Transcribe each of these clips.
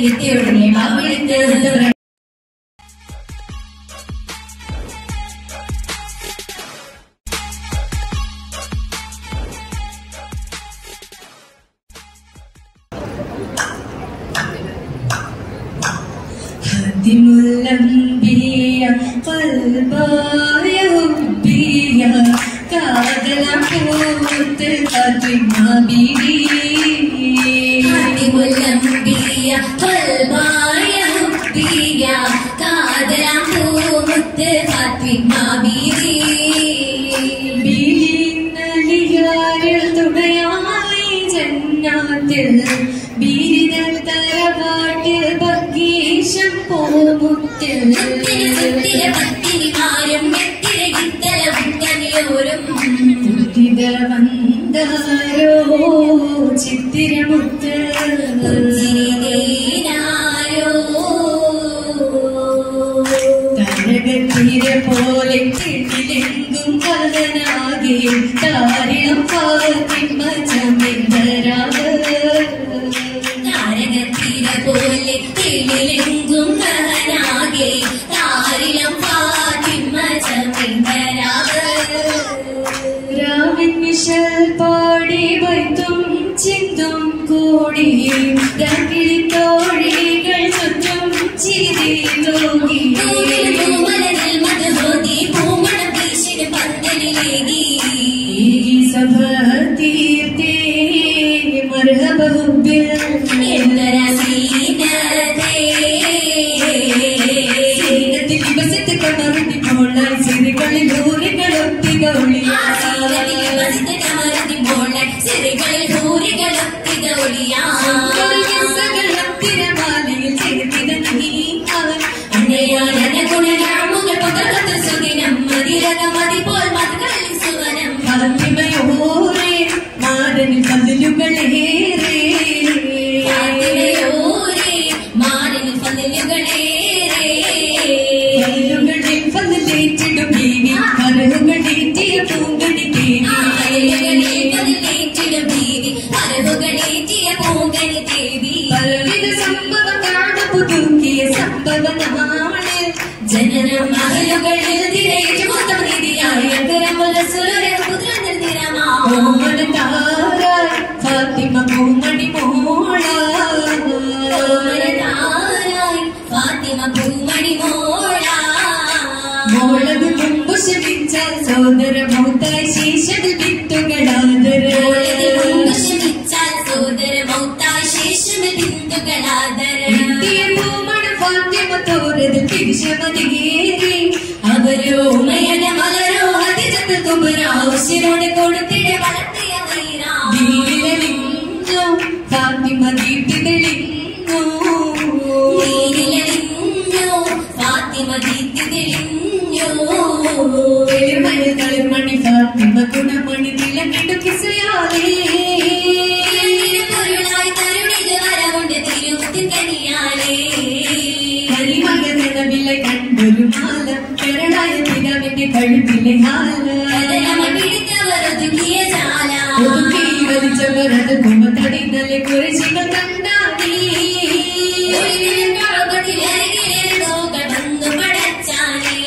الأنبياء قلبايا هبيا كادلا قوت فاطمة بيبي خاتم الأنبياء قلبايا هبيا كادلا قوت فاطمة بيبي بيلين ليار تبيعي جنات بيدل ترباട്ടിൽ ബഗീശം പോമുത്തിൽ മുത്തിര പത്തിരിമാരും മെത്തിര ഗിത്തലം കനിയോരും മുത്തിര വന്ദാരോ ചിത്തിരമുത്ത് പുഞ്ചിരിനാരോ തരകത്തിര പോലെ കിളിലെങ്കും കലനാകെ താരിളം ഫാത്തിമ ചമിന്ദരാവ് പോലെ കിളിലെങ്കും കലനാകെ താരിളം ഫാത്തിമ ചമിന്ദരാവ് രാവിൻ മിശൽ പാടി വൈത്തും ചിന്തും കൂടി രാക്കിളി തോഴികൾ ചുറ്റും ചിരി തോന്നി മലരിൽ മധുഹോതി പൂമണം വീശിന് പന്തലിലേകി സഭ തീർത്തേ മർഹബ ഹുബ്ബിൽ ജനനം മകളുകളിൽ തിരയുമൊത്തം നിധിയായ ഫാത്തിമ പൂമണി മോളായി ഫാത്തിമ പൂമണി മോളത് മുമ്പ് ശമിച്ച സോദര മൗത്തായി ശേഷത്തിൽ വിത്തുകളാദര സോദര മൗത്തായി ശേഷത്തിൽ വിത്തുകളാദര ഫാത്തിമ തോരത് തിരിച്ചമതിയേറി അവരോ മയന മലരോ അതിജത്ത് തുബരാശിനോട് കൊടുത്തിടെ വളർത്തിയ വീരലിംഗോ ഫാത്തിമ ദീപ്തികളിംഗോ ഫാത്തിമ ദീപ്തികളിംഗോ കളിമണി ഫാത്തിമ ഗുണമണി തിളങ്ങിട്ടു കിസയാലേ പൊരുളായി തരുണിത് വരവുണ്ട് തിരുമുത്തിക്കനിയാലേ ിലെ കണ്ടൊരു മാല കരടായ പിതാവിന്റെ കഴുത്തിലെ ഹാല പിടിച്ചവരൊതുക്കിയ ചാല ഒതുക്കി വലിച്ചവരത് കുമ്പത്തടിന്നലെ കുറിച്ചികൾ കണ്ടാടി വന്നു പടച്ചാനേ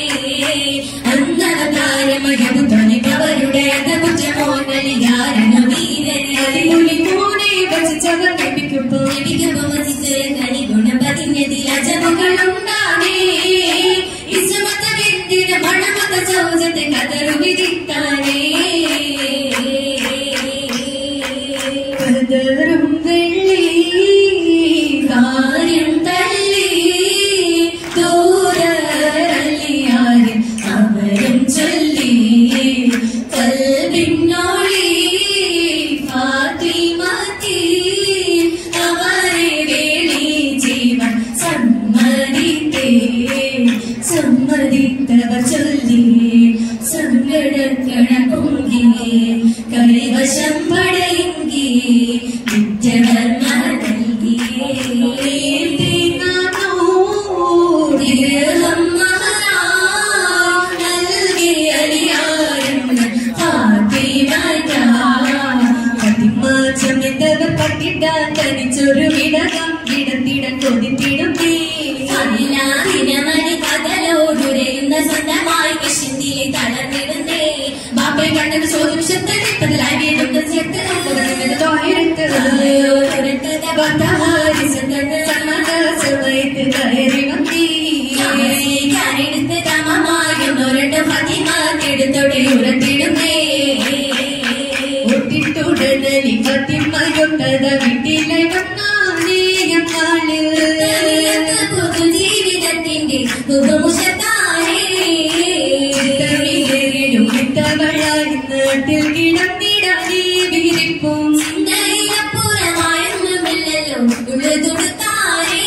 അന്നവതാരമയബുദ്ധനിക്കവരുടെ അധകുറ്റമോനലികാരണ വീരനെ അതിമുലി മോനെ വച്ചിച്ചവർ ലഭിക്കുമ്പോ കണി ഗുണം പതിഞ്ഞതിൽ അജമുകളുണ്ടാണേ ഇസുമത വ്യക്തിയുടെ മണമത ചൗജത്തെ കതറു വിധിത്താനേ കതറും വെള്ളി കാര്യം തള്ളി ദൂരലിയാരും അവരും ചൊല്ലി കൽബിന്നോളി ഫാത്തിമത്തി അവരെ വേളി ജീവൻ സമ്മതിത്തവർ ചൊല്ലി സങ്കടക്കണ പൊങ്കി കൈവശം പടയെങ്കി വിറ്റവർ നൽകി വിഗ്രഹം നൽകി അലിയാരും ഫാത്തിമ ചമിതവർ പട്ടിട്ടാൻ തനിച്ചൊരു വിടകം വിടത്തിട കൊതിപ്പിടും ദിനമണി കഥലോടുരയുന്ന സ്വന്തമായി കശിന്തിയെ തളർന്നിടുന്നേ ബാപ്പെ കണ്ടത് ചോദ്യം ശബ്ദത്തിലായി വീണ്ടും സമയത്ത് കയറി വന്നീ ഞാനെടുത്ത് തമമായൊരണ്ട് ഫതിമാക്കെടുത്തോടെ ഉറത്തിടുന്നേ ഒട്ടിട്ടുടനലി ഫതിമയൊട്ടത വീട്ടിലെ വന്നാനേയം പൊതുജീവിതത്തിന്റെ ഉപമുഷത്താനേ ഇത്തവളായി നാട്ടിൽ കിടന്നിടാനേ വിരിപ്പും ചിന്തയിലപ്പുറമായൊന്നുമില്ലല്ലോ ഉള്ളതുടുത്താനേ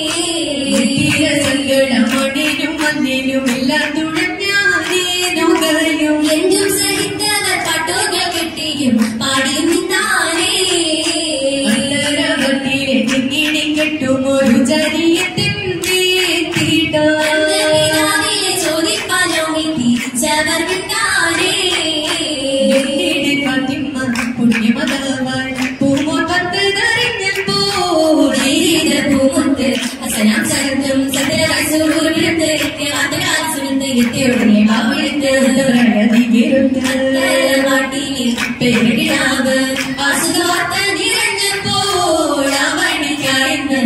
സങ്കടമണിനും മണ്ണിനും എല്ലാം തുഴഞ്ഞാനേ നോകയും എന്തും സഹിത്തവർ പാട്ടുകൾ കെട്ടിയും പാടിയും നിന്നാനേ അന്തരവത്തിലെ ചിങ്ങിണി കെട്ടുമൊരു ചരിയത്തിന്റെ ചോദിപ്പാലോ തിരിച്ചവർ വിട്ടാനേ ഫാത്തിമ പുണ്യമതാവാൻ പൂമോ പത്ത് ധരിഞ്ഞപ്പോൾ പൂമുത്ത് അസലാം ശരത്തും സദരൂരിലെത്ത് എത്തിയുടനെ മാട്ടിയിൽ പേരിടാവ് ആസുഖവാർത്ത നിറഞ്ഞപ്പോൾ അവണിക്കായെന്ന്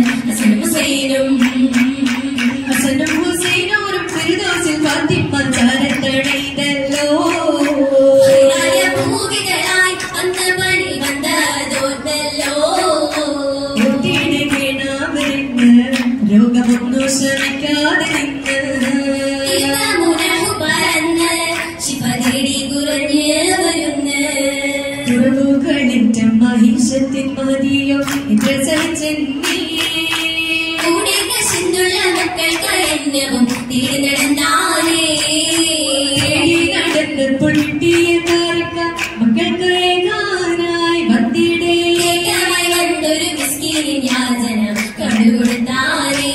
ഹസനും ഹുസൈനോരും ഫിർദൗസിൽ ഫാത്തിമ ചാരത്തടയിതല്ലോ പൂവികളായി അന്ന് പണി വന്നതോർത്തല്ലോ രോഗമൊന്നു ശ്രമിക്കാതെ പറന്ന് ശിവ തേടി കുറവുകളിറ്റ മഹിഷത്തിൻ മതിയോ സിന്ധുള്ള മക്കൾ കഴിഞ്ഞവും തീർന്നടന്നാലേ നടന്ന് പൊട്ടിയ മക്കൾക്ക് ഏകാനായി വന്നിടേ വന്നൊരു മിസ്കിൻ യാചന കണ്ടുകൊടുത്താലേ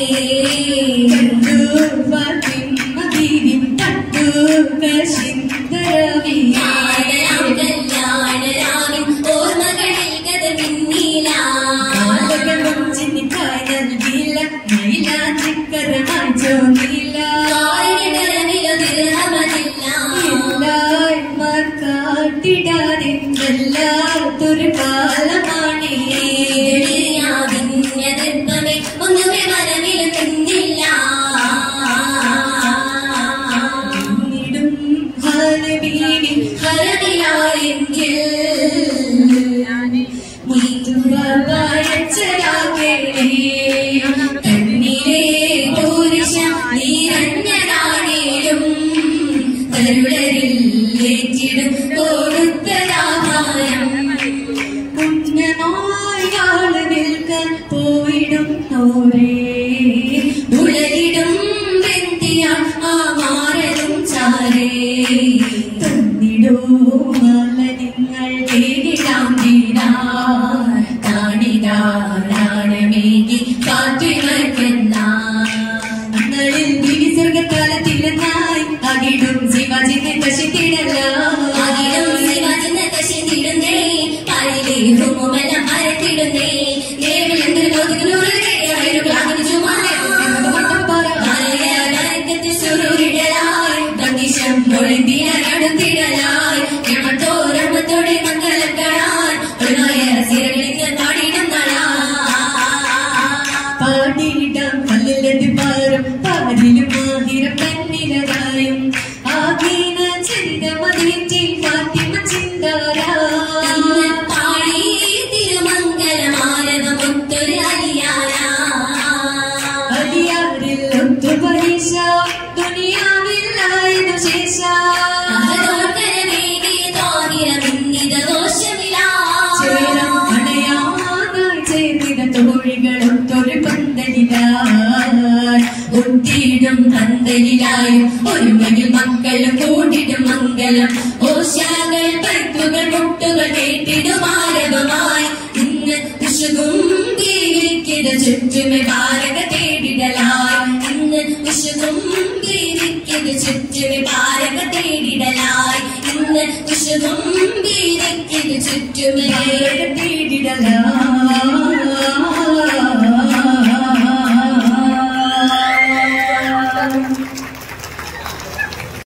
ഫാത്തിമ ബീവി തട്ടു കശിന്തരവി കല്യാണരാവിൻ ഓർമ്മകളിൽ കഥ പിന്നില നൽകിയില്ല മൈലാഞ്ചിക്കരമായി ചോന്നില്ല കാട്ടിടാതെ വല്ലാത്തൊരു കാലമാണേ ഒന്നുമേ മനവിൽ നിന്നില്ല ഹരമിലായെങ്കിൽ തന്നിലെ പൂരുഷ നീരഞ്ഞനാണേലും കരുളരില്ലേറ്റിടും കൊടുത്തതാഹാരം കുഞ്ഞനായാള് നിൽക്കാൻ പോയിടും നോരേ ഉളരിടും വെന്തിയാൽ ആ മാറലും ചാരേ തന്നിടോ മാല നിങ്ങൾ കേടിടാം താണിതാണമേകി കാറ്റുമർക്കുന്ന അന്നളിൽ വിസ്വർഗകാലത്തിലെന്നായി അകിടും ശിവാജിനെ കശിത്തിടല്ല അകിടും ശിവാജിനെ കശിത്തിടുന്നേ പാലിലെ ഹുമെല്ലാം അരത്തിടുന്നേ നേരിലെന്ത് ലോകത്തിലൂടെ ൊഴുതിടലായി രമത്തോടെ മംഗളങ്ങളാൽ പാടിടും പാടിയിടാം പല്ലിലത് പാറും പാടിലും ആഹിരം പെണ്ണിലതായും ആകീന ചിന്തമതേറ്റി ഫാത്തിമ ചിന്താരാ പാടി തിരുമംഗലമാരവമൊത്തൊരു അടിയാറിൽ ഒത്തു പരീക്ഷ ദുനിയാവില്ലായതു ശേഷ തോഴികളൊത്തൊരു പന്തലിലും പന്തലിലായും ഒരുമയിൽ മക്കളും കൂടിടും മംഗലം ഓശാകൾ പൈത്തുകൾ മുട്ടുകൾ കേട്ടിടും ആരവമായി ഇന്ന് വിഷുവും ദീവിക്കത് ചുറ്റുമെ ഭാരത തേടിടലായി ഇന്ന് വിഷുവും ദീവിക്കത് ചുറ്റുമെ ഭാരത തേടിടലായി ഇന്ന് വിഷുവും ദീവിക്കത് ചുറ്റുമെ ഭാരത തേടിടലായി പാടും